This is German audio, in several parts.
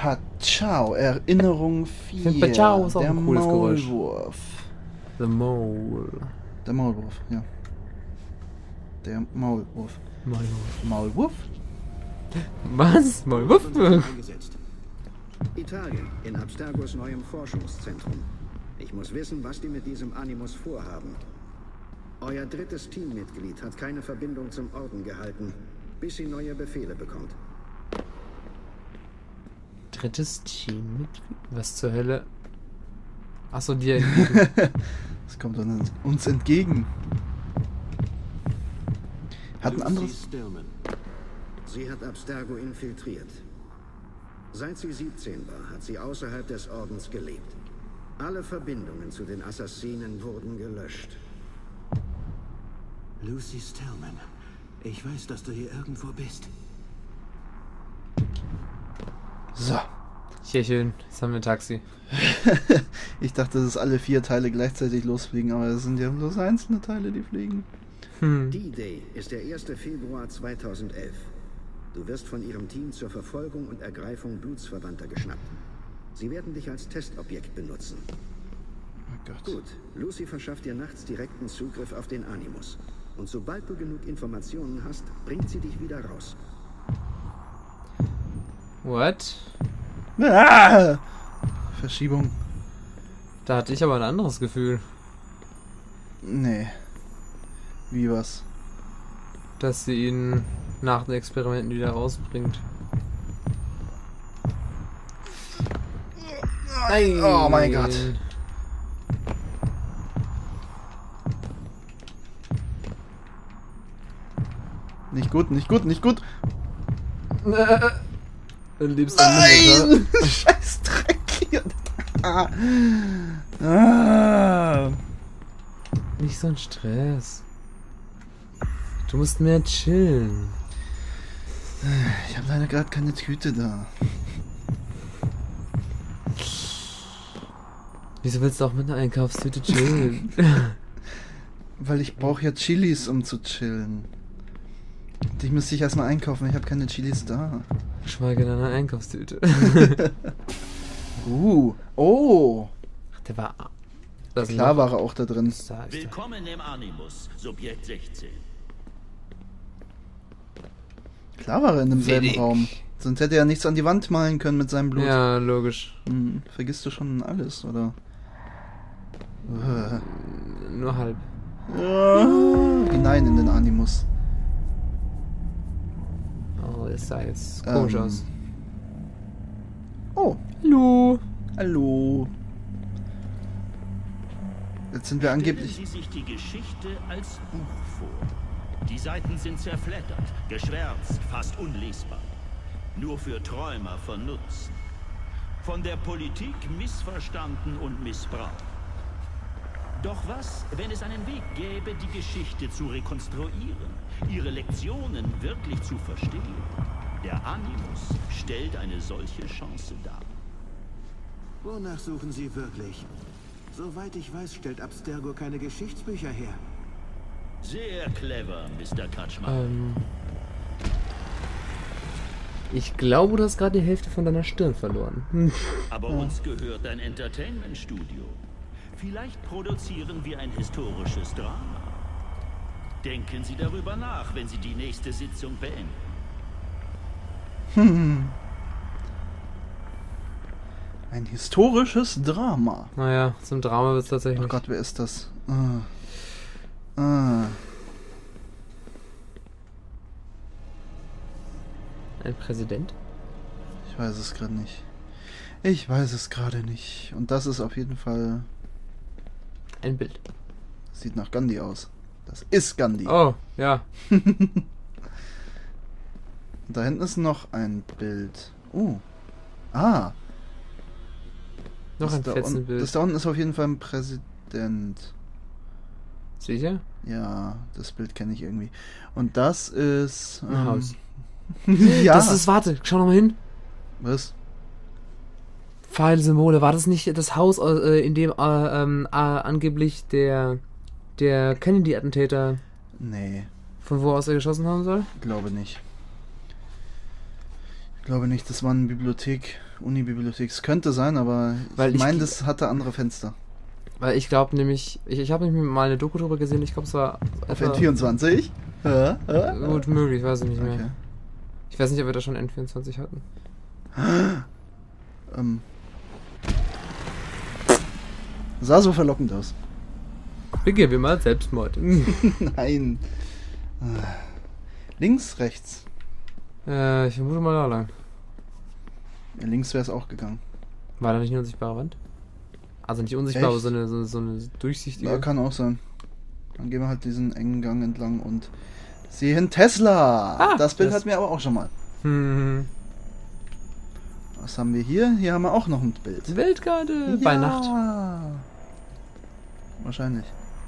Pachau, Erinnerung 4. Ich finde Pachau ist auch der ein cooles Geräusch. Maulwurf. The Mole. Der Maulwurf, ja. Der Maulwurf. Maulwurf. Maulwurf? Was? Maulwurf? Eingesetzt. Italien, in Abstergos neuem Forschungszentrum. Ich muss wissen, was die mit diesem Animus vorhaben. Euer drittes Teammitglied hat keine Verbindung zum Orden gehalten, bis sie neue Befehle bekommt. Drittes Teammitglied? Was zur Hölle? Achso, die. Das kommt uns entgegen. Hat ein anderes... Lucy Stillman. Sie hat Abstergo infiltriert. Seit sie 17 war, hat sie außerhalb des Ordens gelebt. Alle Verbindungen zu den Assassinen wurden gelöscht. Lucy Stillman. Ich weiß, dass du hier irgendwo bist. So. Hier schön, jetzt haben wir ein Taxi. Ich dachte, dass alle 4 Teile gleichzeitig losfliegen, aber es sind ja bloß einzelne Teile, die fliegen. D-Day ist der 1. Februar 2011. Du wirst von ihrem Team zur Verfolgung und Ergreifung Blutsverwandter geschnappt. Sie werden dich als Testobjekt benutzen. Oh Gott. Gut, Lucy verschafft dir nachts direkten Zugriff auf den Animus. Und sobald du genug Informationen hast, bringt sie dich wieder raus. What? Ah! Verschiebung. Da hatte ich aber ein anderes Gefühl. Nee. Wie was? Dass sie ihn nach den Experimenten wieder rausbringt. Nein. Oh mein Gott. Nicht gut, nicht gut, nicht gut. Du liebst Nein! Scheiß Dreck hier. Ah. Nicht so ein Stress. Du musst mehr chillen. Ich habe leider gerade keine Tüte da. Wieso willst du auch mit einer Einkaufstüte chillen? Weil ich brauche ja Chilis, um zu chillen. Und ich müsste ich erstmal einkaufen, ich habe keine Chilis da. Schweige deiner Einkaufstüte. Oh. Der war... Klar war er auch da drin. Willkommen im Animus, Subjekt 16. Klar war er in demselben Wenig. Raum. Sonst hätte er nichts an die Wand malen können mit seinem Blut. Ja, logisch. Vergisst du schon alles, oder? Nur halb. Hinein in den Animus. Oh, das sah jetzt komisch aus. Oh, Hallo. hallo. Jetzt sind wir angeblich... Stellen Sie sich die Geschichte als Buch vor. Die Seiten sind zerfleddert, geschwärzt, fast unlesbar. Nur für Träumer von Nutzen. Von der Politik missverstanden und missbraucht. Doch was, wenn es einen Weg gäbe, die Geschichte zu rekonstruieren, ihre Lektionen wirklich zu verstehen? Der Animus stellt eine solche Chance dar. Wonach suchen Sie wirklich? Soweit ich weiß, stellt Abstergo keine Geschichtsbücher her. Sehr clever, Mr. Kretschmann. Ich glaube, du hast gerade die Hälfte von deiner Stirn verloren. Aber uns gehört ein Entertainment-Studio. Vielleicht produzieren wir ein historisches Drama. Denken Sie darüber nach, wenn Sie die nächste Sitzung beenden. Ein historisches Drama. Naja, zum Drama wird es Oh tatsächlich. Gott, wer ist das? Ein Präsident? Ich weiß es gerade nicht. Ich weiß es gerade nicht. Und das ist auf jeden Fall... Ein Bild. Sieht nach Gandhi aus. Das ist Gandhi. Oh, ja. Und da hinten ist noch ein Bild. Oh. Ah. Noch Das ein da Fetzenbild. Das da unten ist auf jeden Fall ein Präsident. Sicher? Ja, das Bild kenne ich irgendwie. Und das ist... Ein Haus. ja. Das ist, warte, schau noch mal hin. Was? Pfeilsymbole. War das nicht das Haus, in dem angeblich der Kennedy-Attentäter, Nee, von wo aus er geschossen haben soll? glaube nicht. Ich glaube nicht, das war eine Bibliothek, Uni-Bibliothek. Es könnte sein, aber Weil ich ich meine, gl- das hatte andere Fenster. Weil ich glaube nämlich, ich habe nämlich mal eine Doku drüber gesehen, ich glaube es war Auf etwa- N24? Ja. Gut möglich, weiß ich nicht mehr. Okay. Ich weiß nicht, ob wir da schon N24 hatten. Sah so verlockend aus. Begehen wir mal Selbstmord. Nein. Links, rechts. Ich vermute mal da lang. Ja, links wäre es auch gegangen. War da nicht eine unsichtbare Wand? Also nicht unsichtbar, aber Echt? so eine durchsichtige. Ja, kann auch sein. Dann gehen wir halt diesen engen Gang entlang und sehen Tesla. Ah, das Bild das- hatten wir aber auch schon mal. Hm. Was haben wir hier? Hier haben wir auch noch ein Bild. Weltkarte bei Nacht. Wahrscheinlich.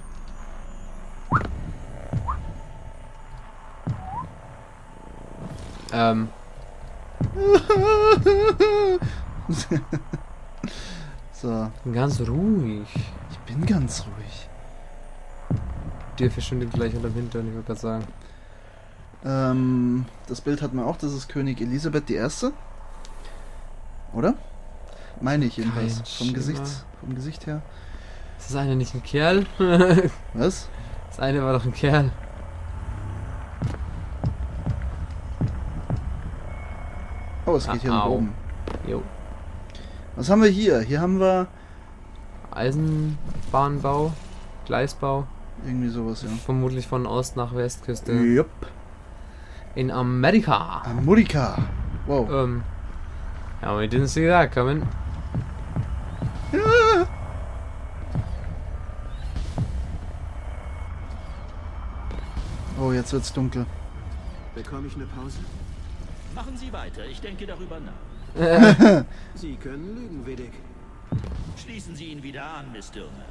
So, Ganz ruhig. ich bin ganz ruhig. Dir verschwindet gleich unterm Hintern, ich wollte gerade sagen. Das Bild hatten wir auch, das ist König Elisabeth I. Oder? Meine ich jedenfalls. Kein Vom Gesicht her. Ist das eine nicht ein Kerl? Was? Das eine war doch ein Kerl. Oh, es geht hier nach Au. oben. Jo. Was haben wir hier? Hier haben wir Eisenbahnbau, Gleisbau, irgendwie sowas, ja. vermutlich von Ost nach Westküste. Jupp. In Amerika. Amerika. Wow. Ja, we didn't see that coming. Ja. Oh, jetzt wird's dunkel. Bekomme ich eine Pause? Machen Sie weiter, ich denke darüber nach. Sie können lügen, Vedic. Schließen Sie ihn wieder an, Miss Stillman.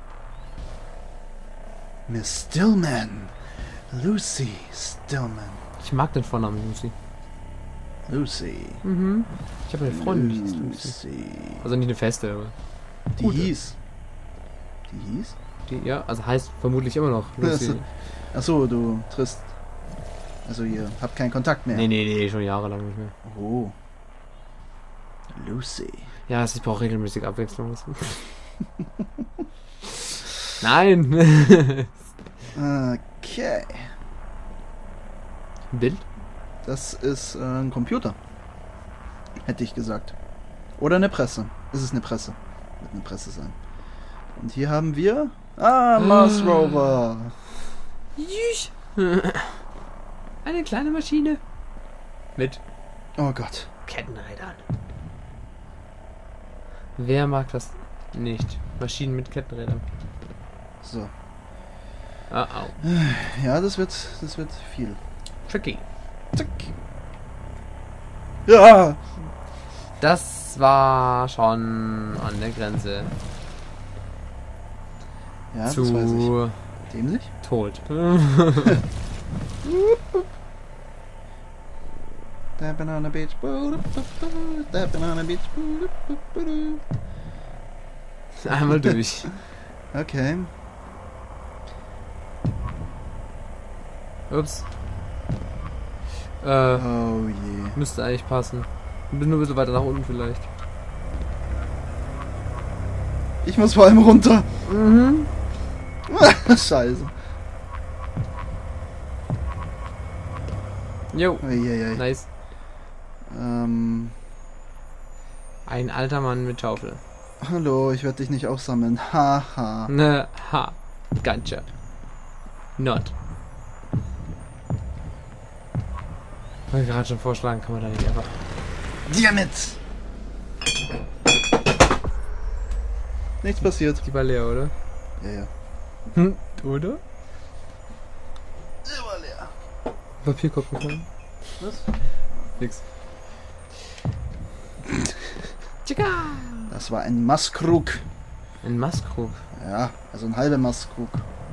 Miss Stillman. Lucy Stillman. Ich mag den Vornamen Lucy. Lucy. Mhm. Ich habe eine Freundin, die ist Lucy. Lucy. Also nicht eine feste, aber Die Gute. hieß. Die hieß? die, ja, also heißt vermutlich immer noch Lucy. Achso, du triffst. Also ihr habt keinen Kontakt mehr. Nee, schon jahrelang nicht mehr. Oh. Lucy. Ja, also ich brauche regelmäßig Abwechslung. Nein! Okay. Bild? Das ist ein Computer. Hätte ich gesagt. Oder eine Presse. Es ist eine Presse. Wird eine Presse sein. Und hier haben wir. Mars Rover. Jüch. Eine kleine Maschine. Mit Oh Gott. Kettenrädern. Wer mag das nicht? Maschinen mit Kettenrädern. So. Ah, au. Ja, das wird viel. Tricky. Zack. Ja. Das war schon an der Grenze Ja, das weiß ich. zu Dämlich? tot. Stepping on a beach. Stepping on a beach. Einmal durch. Okay. Ups. Oh je. Müsste eigentlich passen. Bin nur ein bisschen weiter nach unten vielleicht. Ich muss vor allem runter. Mhm. Scheiße. Jo. Eieiei. Nice. Ein alter Mann mit Schaufel. Hallo, ich werde dich nicht aufsammeln. Haha. Ne, ha. Gotcha. Not. Wollte gerade schon vorschlagen, kann man da nicht einfach. Damit! Nichts passiert. Die war leer, oder? Ja, ja. Oder? Immer leer. Papierkorb gefallen? Was? Nix. Chica! Das war ein Maßkrug. Ein Mastkrug. Ja, also ein halber Maßkrug.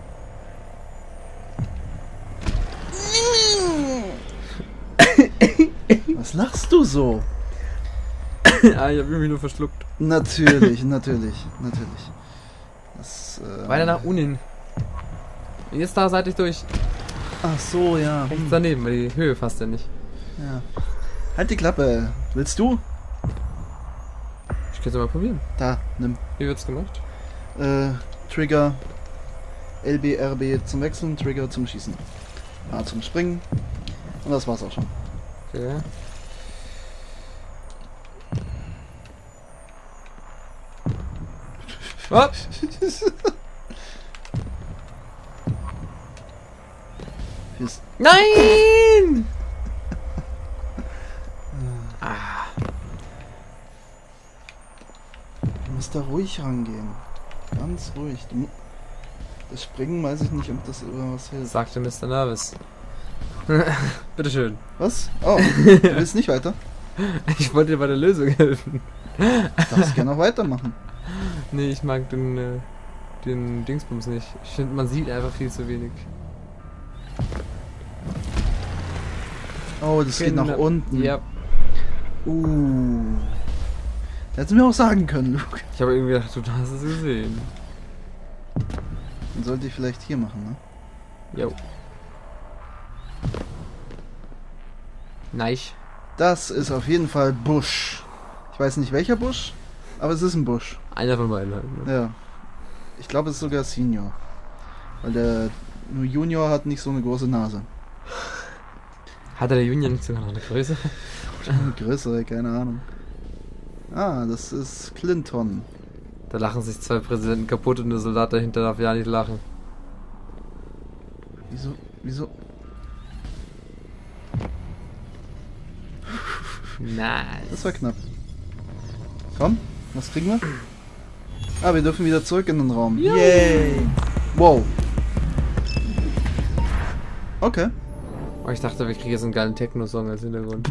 Was lachst du so? Ah, ich hab mich nur verschluckt. Natürlich. Das, Weiter nach unten. Und jetzt da seitlich durch. Ach so, ja. Rechts daneben, weil die Höhe passt ja nicht. Ja. Halt die Klappe. Willst du? Ich kann es mal probieren. Da, nimm. Wie wird's gemacht? Trigger. LB, RB zum Wechseln, Trigger zum Schießen. A zum Springen. Und das war's auch schon. Okay. Was? Ist Nein! Du musst da ruhig rangehen. Ganz ruhig. Das Springen weiß ich nicht, ob das über was hilft. Sagte Mr. Nervous. Bitteschön. Was? Oh, du willst nicht weiter? Ich wollte dir bei der Lösung helfen. Du darfst gerne noch weitermachen. Nee, ich mag den Dingsbums nicht. Ich finde, man sieht einfach viel zu wenig. Oh, das geht nach unten. Ja. Hättest du mir auch sagen können, Luke. Ich habe irgendwie gedacht, du hast es gesehen. Dann sollte ich vielleicht hier machen, ne? Jo. Nice. Das ist auf jeden Fall Busch. Ich weiß nicht welcher Busch, aber es ist ein Busch. Einer von beiden halt. Ne? Ja. Ich glaube, es ist sogar Senior. Weil der nur Junior hat nicht so eine große Nase. Hat der Junior nicht sogar noch eine Größe? Größere, keine Ahnung. Ah, das ist Clinton. Da lachen sich zwei Präsidenten kaputt und der Soldat dahinter darf ja nicht lachen. Wieso? Nice. Das war knapp. Komm, was kriegen wir? Ah, wir dürfen wieder zurück in den Raum. Yay! Wow. Okay. Oh, ich dachte, wir kriegen jetzt einen geilen Techno-Song als Hintergrund.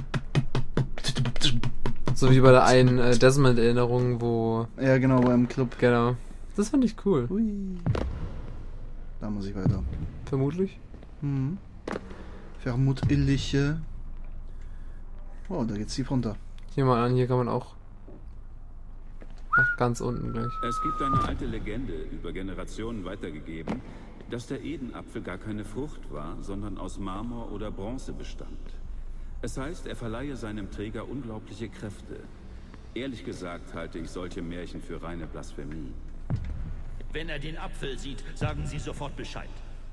So wie bei der einen Desmond-Erinnerung, wo... Ja, genau, beim Club. Genau. Das fand ich cool. Hui. Da muss ich weiter. Vermutlich. Hm. Vermutliche. Oh, da geht's tief runter. Hier mal an, hier kann man auch... Ach, ganz unten gleich. Es gibt eine alte Legende, über Generationen weitergegeben, dass der Edenapfel gar keine Frucht war, sondern aus Marmor oder Bronze bestand. Es heißt, er verleihe seinem Träger unglaubliche Kräfte. Ehrlich gesagt halte ich solche Märchen für reine Blasphemie. Wenn er den Apfel sieht, sagen Sie sofort Bescheid.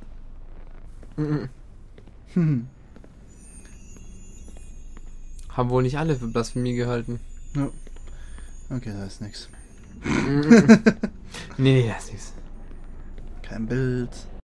Haben wohl nicht alle für Blasphemie gehalten. Ja. Okay, da ist nichts. Nee, da ist nichts. Kein Bild.